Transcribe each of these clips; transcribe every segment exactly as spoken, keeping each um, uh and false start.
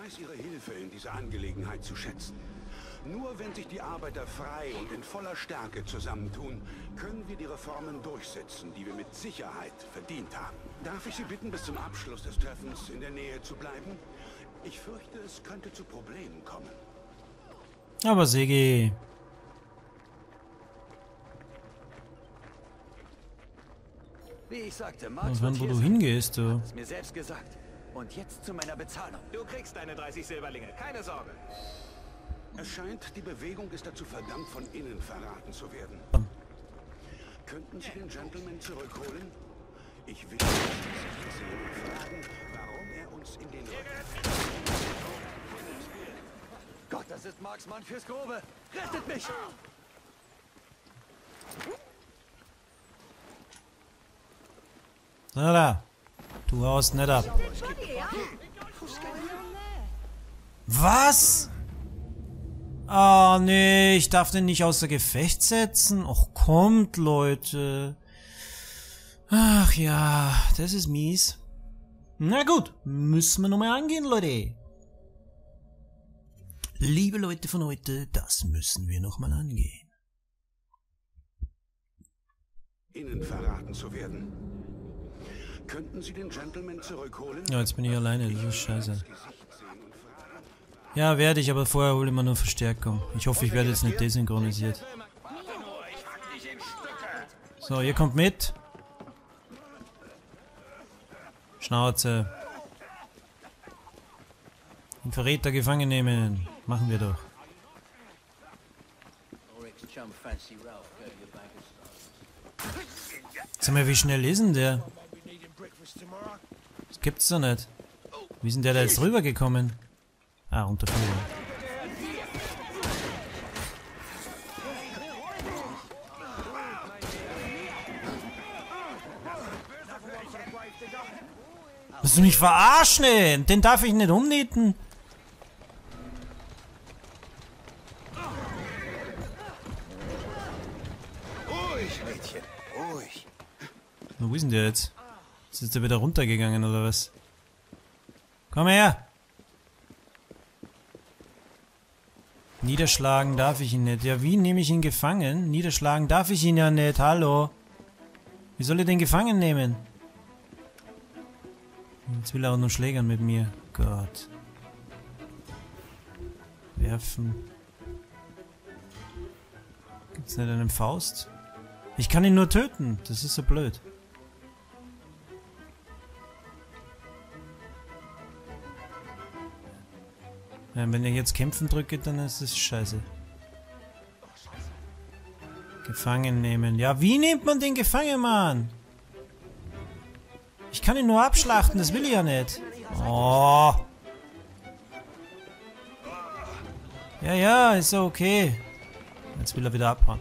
weiß Ihre Hilfe in dieser Angelegenheit zu schätzen. Nur wenn sich die Arbeiter frei und in voller Stärke zusammentun, können wir die Reformen durchsetzen, die wir mit Sicherheit verdient haben. Darf ich Sie bitten, bis zum Abschluss des Treffens in der Nähe zu bleiben? Ich fürchte, es könnte zu Problemen kommen. Aber Sigi. Wie ich sagte, Max Und wann, wird wo hier du sein. hingehst, du. Hat es mir selbst gesagt. Und jetzt zu meiner Bezahlung. Du kriegst deine dreißig Silberlinge, keine Sorge. Es scheint, die Bewegung ist dazu verdammt, von innen verraten zu werden. Könnten Sie den Gentleman zurückholen? Ich will nicht sehen und fragen, warum er uns in den Rücken... Gott, das ist Marks Mann fürs Grobe. Rettet mich! Na da. Du haust nicht ab. Was? Ah, nee, ich darf den nicht außer Gefecht setzen. Och, kommt, Leute. Ach ja, das ist mies. Na gut, müssen wir nochmal angehen, Leute. Liebe Leute von heute, das müssen wir nochmal angehen. Innen verraten zu werden. Könnten Sie den Gentleman zurückholen? Ja, jetzt bin ich alleine, das ist scheiße. Ja, werde ich, aber vorher hole ich mir nur Verstärkung. Ich hoffe, ich werde jetzt nicht desynchronisiert. So, ihr kommt mit. Schnauze. Den Verräter gefangen nehmen. Machen wir doch. Sag mal, wie schnell ist denn der? Das gibt's doch nicht. Wie ist denn der da jetzt rübergekommen? Ah, Unterführung. Willst du mich verarschen? Den darf ich nicht umnieten. Ruhig, Mädchen, ruhig. Wo ist denn der jetzt? Ist jetzt der wieder runtergegangen oder was? Komm her! Niederschlagen darf ich ihn nicht. Ja, wie nehme ich ihn gefangen? Niederschlagen darf ich ihn ja nicht. Hallo? Wie soll ich den gefangen nehmen? Jetzt will er auch noch schlägern mit mir. Gott. Werfen. Gibt's nicht einen Faust? Ich kann ihn nur töten. Das ist so blöd. Ja, wenn ich jetzt kämpfen drücke, dann ist es scheiße. Gefangen nehmen. Ja, wie nimmt man den gefangen, Mann? Ich kann ihn nur abschlachten, das will ich ja nicht. Oh. Ja, ja, ist ja okay. Jetzt will er wieder abhauen.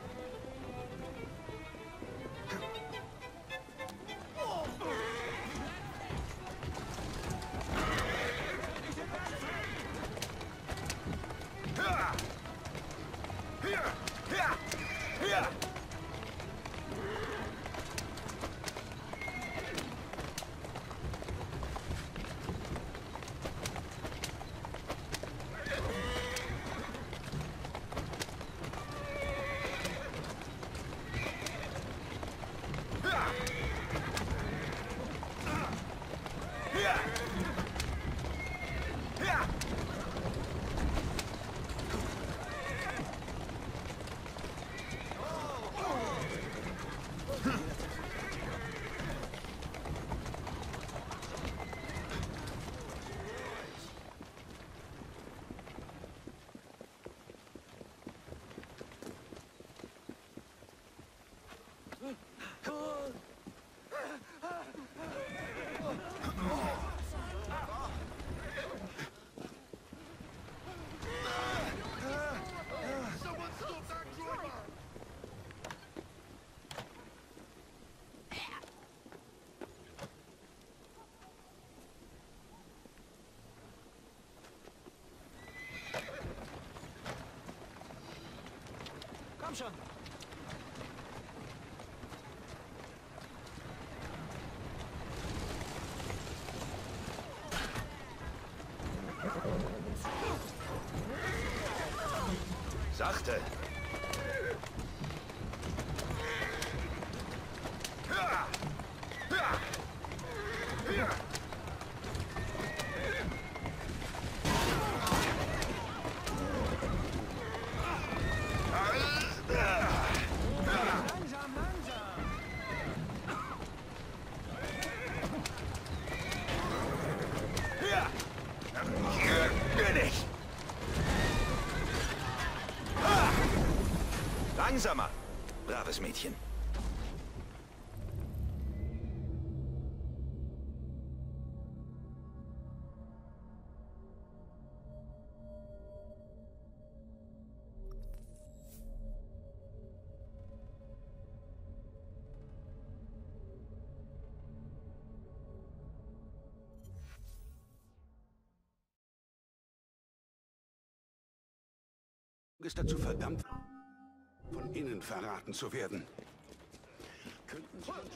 Komm schon. Achte! Langsam, langsam. Hier bin ich! Langsamer! Braves Mädchen. Ist dazu verdammt, von innen verraten zu werden. Könnten Sie uns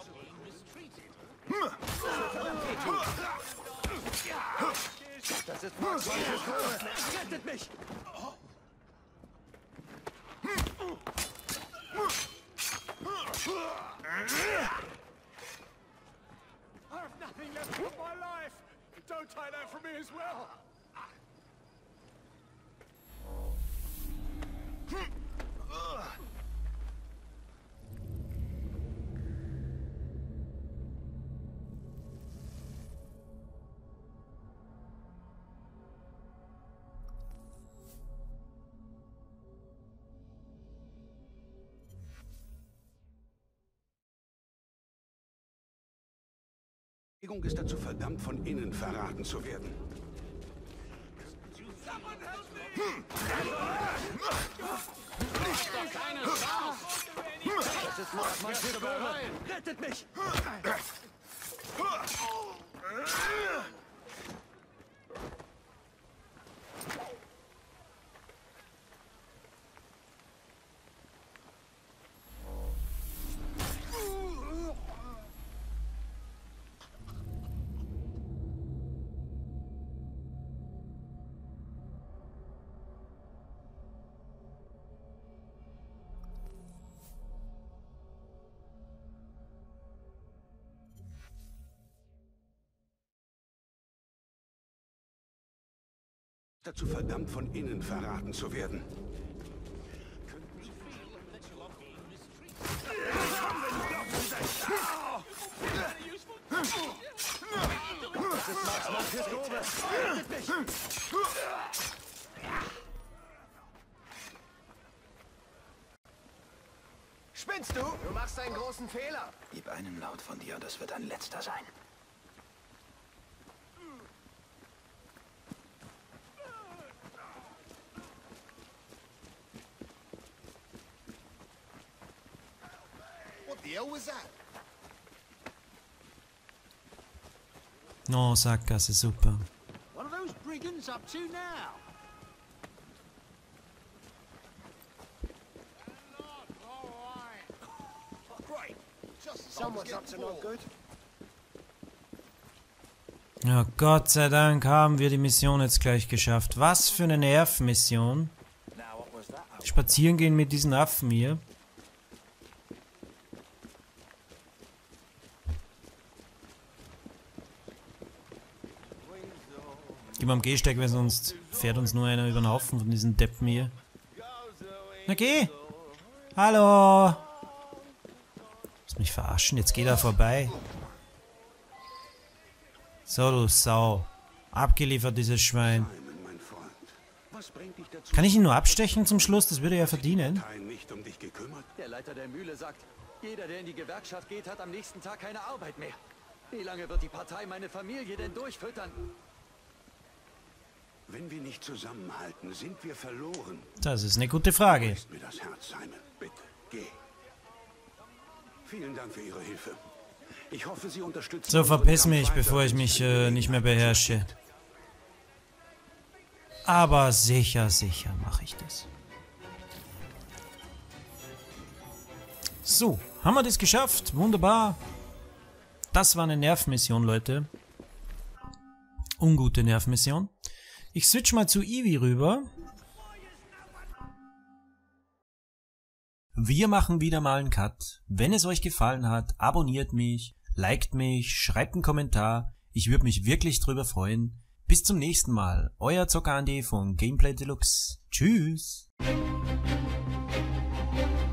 Das ist Max Mann fürs Grobe! Rettet mich! I have nothing left of my life. Don't take that from me as well. Bewegung ist dazu verdammt, von innen verraten zu werden. Das ist Max Mann fürs Grobe! Rettet mich! Dazu verdammt, von innen verraten zu werden. Das ist Max Mann fürs Grobe! Rettet mich! Spinnst du? Du machst einen großen Fehler. Gib einen Laut von dir und das wird ein letzter sein. What the hell was that? Oh, Sackgasse, super. What are those brigands up to now? Great. Someone's up to no good. Ja, Gott sei Dank haben wir die Mission jetzt gleich geschafft. Was für eine Nervmission. Now what was that? Spazieren gehen mit diesen Affen hier. Gib mal am Gehsteig, weil sonst fährt uns nur einer über den Haufen von diesen Deppen hier. Na geh! Hallo! Lass mich verarschen, jetzt geh da vorbei. So, du Sau. Abgeliefert, dieses Schwein. Simon, mein Freund, was bringt dich dazu? Kann ich ihn nur abstechen zum Schluss? Das würde er ja verdienen. Partei nicht um dich gekümmert? Der Leiter der Mühle sagt, jeder, der in die Gewerkschaft geht, hat am nächsten Tag keine Arbeit mehr. Wie lange wird die Partei meine Familie denn durchfüttern? Wenn wir nicht zusammenhalten, sind wir verloren. Das ist eine gute Frage. Ist mir das Herz, Simon. Bitte, geh. Vielen Dank für Ihre Hilfe. Ich hoffe, Sie unterstützen... So, unseren verpiss Kampf mich, weiter, bevor ich wenn mich es eine äh, nicht mehr Gelegenheit beherrsche. Aber sicher, sicher mache ich das. So, haben wir das geschafft? Wunderbar. Das war eine Nervmission, Leute. Ungute Nervmission. Ich switch mal zu Evie rüber. Wir machen wieder mal einen Cut. Wenn es euch gefallen hat, abonniert mich, liked mich, schreibt einen Kommentar. Ich würde mich wirklich drüber freuen. Bis zum nächsten Mal. Euer Zocker Andi von Gameplay Deluxe. Tschüss.